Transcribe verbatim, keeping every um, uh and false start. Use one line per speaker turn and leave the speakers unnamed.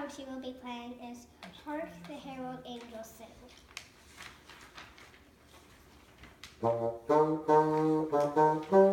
she will be playing is Hark the Herald Angels Sing.
Thank you.